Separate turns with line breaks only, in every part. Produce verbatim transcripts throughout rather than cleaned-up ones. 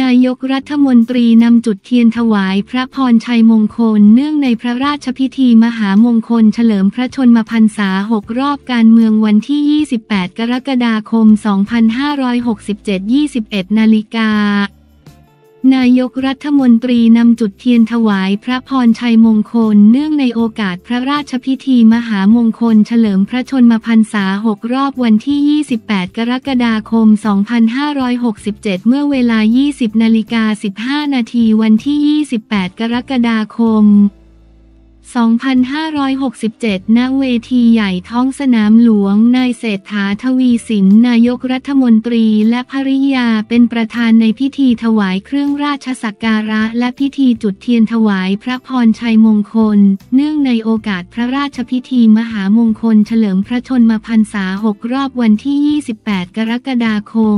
ายกรัฐมนตรีนำจุดเทียนถวายพระพรชัยมงคลเนื่องในพระราชพิธีมหามงคลเฉลิมพระชนมพรรษาหกรอบการเมืองวันที่ยี่สิบแปดกรกฎาคมสองพันห้าร้อยหกสิบเจ็ด ยี่สิบเอ็ดนาฬิกานายกรัฐมนตรีนำจุดเทียนถวายพระพรชัยมงคลเนื่องในโอกาสพระราชพิธีมหามงคลเฉลิมพระชนมพรรษาหกรอบวันที่ยี่สิบแปดกรกฎาคมสองพันห้าร้อยหกสิบเจ็ดเมื่อเวลา ยี่สิบนาฬิกาสิบห้านาทีวันที่ยี่สิบแปดกรกฎาคมสองพันห้าร้อยหกสิบเจ็ด ณ เวทีใหญ่ท้องสนามหลวงนายเศรษฐา ทวีสินนายกรัฐมนตรีและภริยาเป็นประธานในพิธีถวายเครื่องราชสักการะและพิธีจุดเทียนถวายพระพรชัยมงคลเนื่องในโอกาสพระราชพิธีมหามงคลเฉลิมพระชนมพรรษาหกรอบวันที่ยี่สิบแปดกรกฎาคม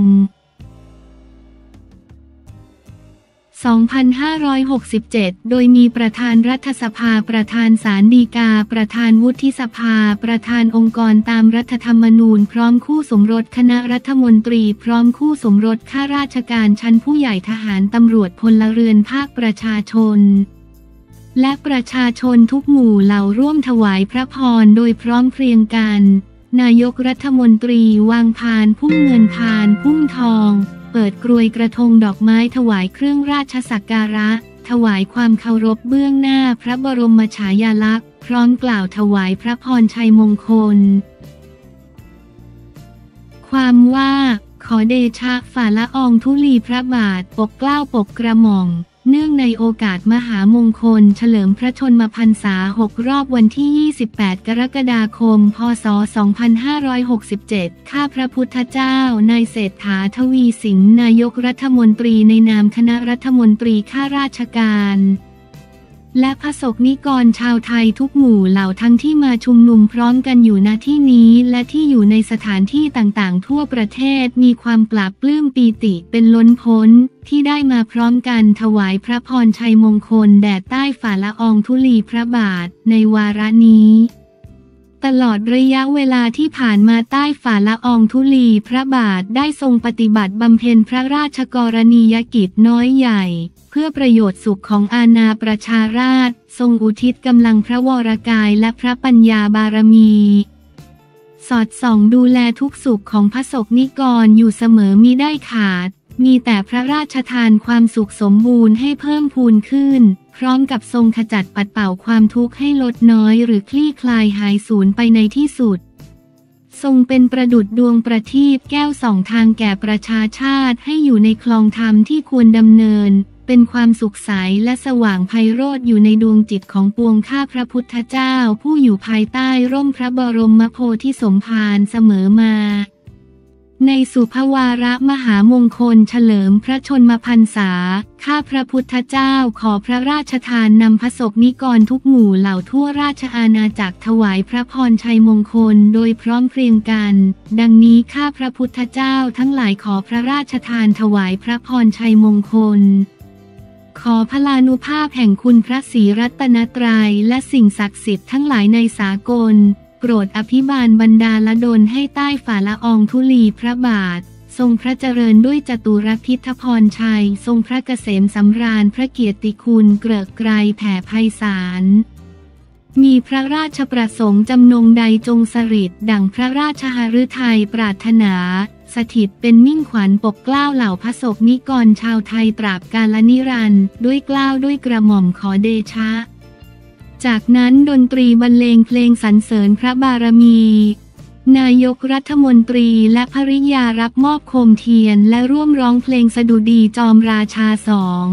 สองพันห้าร้อยหกสิบเจ็ด โดยมีประธานรัฐสภาประธานศาลฎีกาประธานวุฒิสภาประธานองค์กรตามรัฐธรรมนูญพร้อมคู่สมรสคณะรัฐมนตรีพร้อมคู่สมรสข้าราชการชั้นผู้ใหญ่ทหารตำรวจพลเรือนภาคประชาชนและประชาชนทุกหมู่เหล่าร่วมถวายพระพรโดยพร้อมเพรียงกันนายกรัฐมนตรีวางพานพุ่มเงินพานพุ่มทองเปิดกรวยกระทงดอกไม้ถวายเครื่องราชสักการะถวายความเคารพเบื้องหน้าพระบรมฉายาลักษณ์พร้อมกล่าวถวายพระพรชัยมงคลความว่าขอเดชะฝ่าละอองธุลีพระบาทปกเกล้าปกกระหม่อมเนื่องในโอกาสมหามงคลเฉลิมพระชนมพรรษาหกรอบวันที่ยี่สิบแปดกรกฎาคมพ.ศ. สองพันห้าร้อยหกสิบเจ็ดข้าพระพุทธเจ้านายเศรษฐา ทวีสินนายกรัฐมนตรีในนามคณะรัฐมนตรีข้าราชการและพระสงฆ์นิกรชาวไทยทุกหมู่เหล่าทั้งที่มาชุมนุมพร้อมกันอยู่ณที่นี้และที่อยู่ในสถานที่ต่างๆทั่วประเทศมีความปลาบปลื้มปีติเป็นล้นพ้นที่ได้มาพร้อมกันถวายพระพรชัยมงคลแด่ใต้ฝ่าละอองธุลีพระบาทในวาระนี้ตลอดระยะเวลาที่ผ่านมาใต้ฝ่าละอองธุลีพระบาทได้ทรงปฏิบัติบำเพ็ญพระราชกรณียกิจน้อยใหญ่เพื่อประโยชน์สุขของอาณาประชาราษฎร์ทรงอุทิศกำลังพระวรกายและพระปัญญาบารมีสอดส่องดูแลทุกสุขของพระสงฆ์นิกรอยู่เสมอมิได้ขาดมีแต่พระราชทานความสุขสมบูรณ์ให้เพิ่มพูนขึ้นพร้อมกับทรงขจัดปัดเป่าความทุกข์ให้ลดน้อยหรือคลี่คลายหายสูญไปในที่สุดทรงเป็นประดุจดวงประทีปแก้วส่องทางแก่ประชาชาติให้อยู่ในคลองธรรมที่ควรดำเนินเป็นความสุขใสและสว่างไพโรจน์อยู่ในดวงจิตของปวงข้าพระพุทธเจ้าผู้อยู่ภายใต้ร่มพระบรมโพธิสมภารเสมอมาในสุภวาระมหามงคลเฉลิมพระชนมพรรษาข้าพระพุทธเจ้าขอพระราชทานนำพระสงฆ์นิกรทุกหมู่เหล่าทั่วราชอาณาจักรถวายพระพรชัยมงคลโดยพร้อมเพรียงกันดังนี้ข้าพระพุทธเจ้าทั้งหลายขอพระราชทานถวายพระพรชัยมงคลขอพลานุภาพแห่งคุณพระศรีรัตนตรัยและสิ่งศักดิ์สิทธิ์ทั้งหลายในสากลโปรดอภิบาลบรรดาลดลให้ใต้ฝ่าละอองธุลีพระบาททรงพระเจริญด้วยจตุรพิธพรชัยทรงพระเกษมสำราญพระเกียรติคุณเกริกไกรแผ่ไพศาลมีพระราชประสงค์จำนงใดจงสฤทธิ์ดั่งพระราชหฤทัยปรารถนาสถิตเป็นมิ่งขวัญปกเกล้าเหล่าพระสงฆ์นิกรชาวไทยตราบกาลนิรันดร์ด้วยเกล้าด้วยกระหม่อมขอเดชะจากนั้นดนตรีบรรเลงเพลงสรรเสริญพระบารมีนายกรัฐมนตรีและภริยารับมอบโคมเทียนและร่วมร้องเพลงสดุดีจอมราชาสอง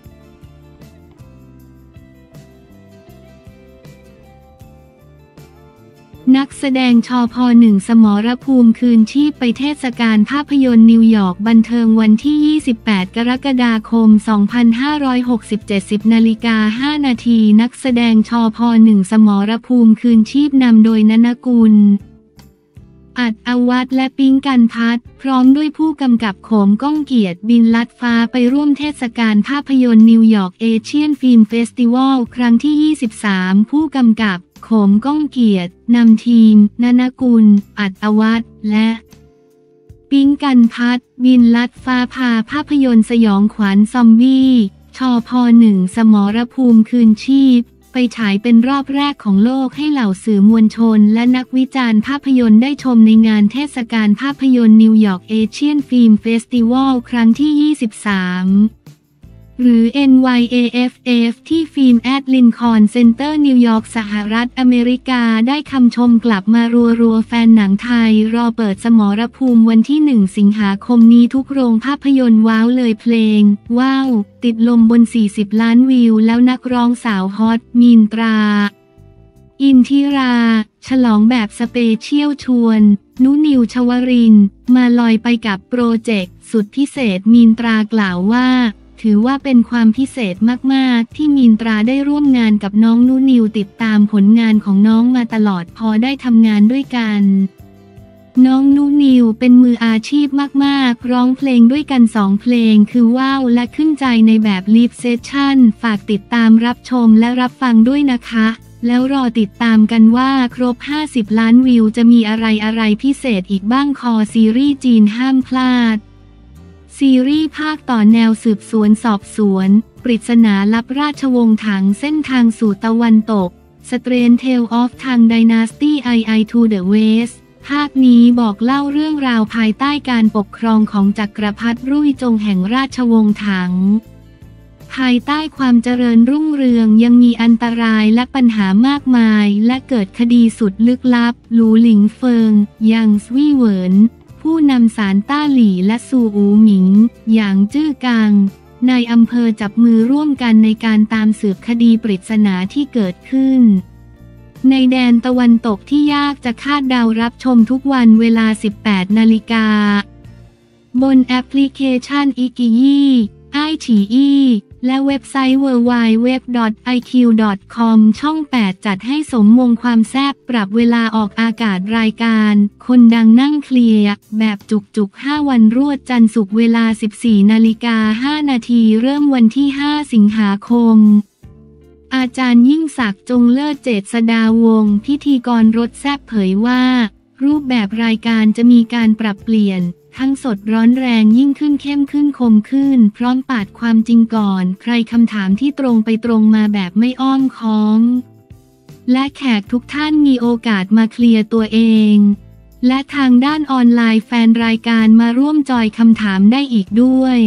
นักแสดงชพหนึ่งสมรภูมิคืนชีพไปเทศกาลภาพยนตร์นิวยอร์กบันเทิงวันที่ยี่สิบแปดกรกฎาคมสองพันห้าร้อยหกสิบเจ็ด สิบนาฬิกาห้านาทีนักแสดงชพหนึ่งสมรภูมิคืนชีพนำโดยณนกุลอัดอวัฒน์และปิ๊งกันพัฒน์พร้อมด้วยผู้กำกับโขมก้องเกียรติบินลัดฟ้าไปร่วมเทศกาลภาพยนตร์นิวยอร์กเอเชียนฟิล์มเฟสติวัลครั้งที่ยี่สิบสามผู้กำกับโขมก้องเกียรตินำทีมณนกุลอัดอวัฒน์และปิ๊งกันพัดบินลัดฟ้าพาภาพยนตร์สยองขวัญซอมบี้ชอพหนึ่งสมรภูมิคืนชีพไปฉายเป็นรอบแรกของโลกให้เหล่าสื่อมวลชนและนักวิจารณ์ภาพยนตร์ได้ชมในงานเทศกาลภาพยนตร์นิวยอร์กเอเชียนฟิล์มเฟสติวัลครั้งที่ ยี่สิบสามหรือ เอ็น วาย เอ เอฟ เอฟ ที่ฟิล์มแอดลินคอล์นเซ็นเตอร์นิวยอร์กสหรัฐอเมริกาได้คำชมกลับมารัวๆแฟนหนังไทยรอเปิดสมรภูมิวันที่หนึ่งสิงหาคมนี้ทุกโรงภาพยนตร์ว้าวเลยเพลงว้าวติดลมบนสี่สิบล้านวิวแล้วนักร้องสาวฮอตมีนตราอินทิราฉลองแบบสเปเชียลชวนนุนิวชวรินทร์มาลอยไปกับโปรเจกต์สุดพิเศษมีนตรากล่าวว่าถือว่าเป็นความพิเศษมากๆที่มีนตราได้ร่วมงานกับน้องนุนิวติดตามผลงานของน้องมาตลอดพอได้ทำงานด้วยกันน้องนุนิวเป็นมืออาชีพมากๆร้องเพลงด้วยกันสองเพลงคือว้าวและขึ้นใจในแบบลิฟเซสชั่นฝากติดตามรับชมและรับฟังด้วยนะคะแล้วรอติดตามกันว่าครบห้าสิบล้านวิวจะมีอะไรอะไรพิเศษอีกบ้างคอซีรีส์จีนห้ามพลาดซีรีส์ภาคต่อแนวสืบสวนสอบสวนปริศนาลับราชวงศ์ถังเส้นทางสู่ตะวันตก Strange Tale of Tang Dynasty ไอ ไอ to the West ภาคนี้บอกเล่าเรื่องราวภายใต้การปกครองของจักรพรรดิรุ่ยจงแห่งราชวงศ์ถังภายใต้ความเจริญรุ่งเรืองยังมีอันตรายและปัญหามากมายและเกิดคดีสุดลึกลับหลูหลิงเฟิงยังสวี่เหวินผู้นำสารต้าหลี่และซูอูหมิงอย่างจื้อกังในอำเภอจับมือร่วมกันในการตามสืบคดีปริศนาที่เกิดขึ้นในแดนตะวันตกที่ยากจะคาดเดารับชมทุกวันเวลา สิบแปดนาฬิกาบนแอปพลิเคชันอิกิยี่ไอฉีอีและเว็บไซต์ ดับเบิลยู ดับเบิลยู ดับเบิลยู ดอท ไอ คิว ดอท คอม ช่องแปดจัดให้สมมงความแซ่บปรับเวลาออกอากาศรายการคนดังนั่งเคลียร์แบบจุกๆห้าวันรวดจันทร์ศุกร์เวลา สิบสี่นาฬิกาห้านาทีเริ่มวันที่ห้าสิงหาคมอาจารย์ยิ่งศักดิ์จงเลิศเจษฎาวงศ์พิธีกรรถแซ่บเผยว่ารูปแบบรายการจะมีการปรับเปลี่ยนทั้งสดร้อนแรงยิ่งขึ้นเข้มขึ้นคมขึ้นพร้อมปาดความจริงก่อนใครคำถามที่ตรงไปตรงมาแบบไม่อ้อมค้อมและแขกทุกท่านมีโอกาสมาเคลียร์ตัวเองและทางด้านออนไลน์แฟนรายการมาร่วมจอยคำถามได้อีกด้วย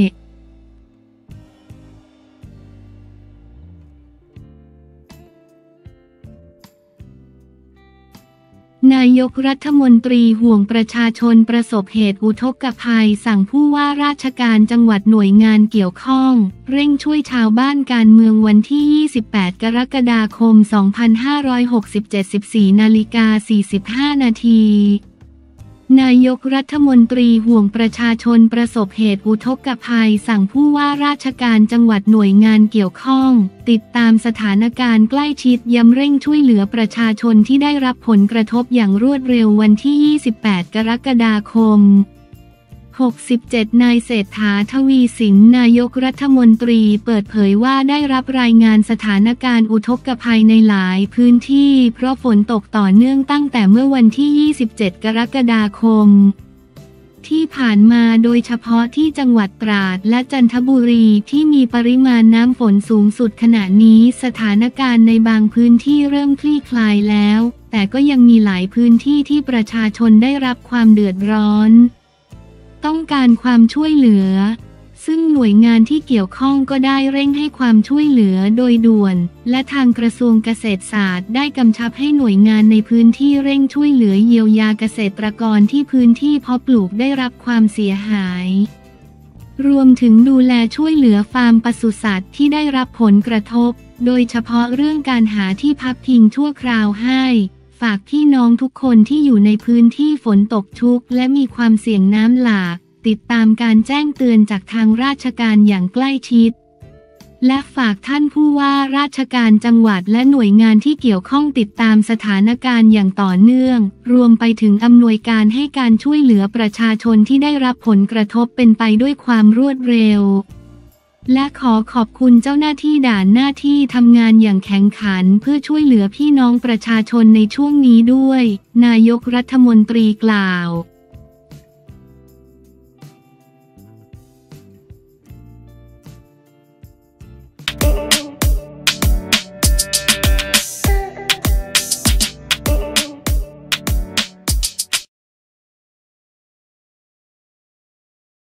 นายกรัฐมนตรีห่วงประชาชนประสบเหตุอุทกภัยสั่งผู้ว่าราชการจังหวัดหน่วยงานเกี่ยวข้องเร่งช่วยชาวบ้านการเมืองวันที่ ยี่สิบแปด กรกฎาคม สองพันห้าร้อยหกสิบเจ็ด สิบสี่นาฬิกาสี่สิบห้านาทีนายกรัฐมนตรีห่วงประชาชนประสบเหตุอุทกภัยสั่งผู้ว่าราชการจังหวัดหน่วยงานเกี่ยวข้องติดตามสถานการณ์ใกล้ชิดย้ำเร่งช่วยเหลือประชาชนที่ได้รับผลกระทบอย่างรวดเร็ววันที่ ยี่สิบแปด กรกฎาคม หกสิบเจ็ด นายเศรษฐา ทวีสินนายกรัฐมนตรีเปิดเผยว่าได้รับรายงานสถานการณ์อุทกภัยในหลายพื้นที่เพราะฝนตกต่อเนื่องตั้งแต่เมื่อวันที่ ยี่สิบเจ็ด กรกฎาคมที่ผ่านมาโดยเฉพาะที่จังหวัดตราดและจันทบุรีที่มีปริมาณน้ำฝนสูงสุดขณะนี้สถานการณ์ในบางพื้นที่เริ่มคลี่คลายแล้วแต่ก็ยังมีหลายพื้นที่ที่ประชาชนได้รับความเดือดร้อนต้องการความช่วยเหลือซึ่งหน่วยงานที่เกี่ยวข้องก็ได้เร่งให้ความช่วยเหลือโดยด่วนและทางกระทรวงเกษตรศาสตร์ได้กำชับให้หน่วยงานในพื้นที่เร่งช่วยเหลือเยียวยาเกษตรกรที่พื้นที่เพาะปลูกได้รับความเสียหายรวมถึงดูแลช่วยเหลือฟาร์มปศุสัตว์ที่ได้รับผลกระทบโดยเฉพาะเรื่องการหาที่พักพิงชั่วคราวให้ฝากพี่น้องทุกคนที่อยู่ในพื้นที่ฝนตกชุกและมีความเสี่ยงน้ำหลากติดตามการแจ้งเตือนจากทางราชการอย่างใกล้ชิดและฝากท่านผู้ว่าราชการจังหวัดและหน่วยงานที่เกี่ยวข้องติดตามสถานการณ์อย่างต่อเนื่องรวมไปถึงอำนวยการให้การช่วยเหลือประชาชนที่ได้รับผลกระทบเป็นไปด้วยความรวดเร็วและขอขอบคุณเจ้าหน้าที่ด่านหน้าที่ทำงานอย่างแข็งขันเพื่อช่วยเหลือพี่น้องประชาชนในช่วงนี้ด้วยนายกรัฐมนตรีกล่าว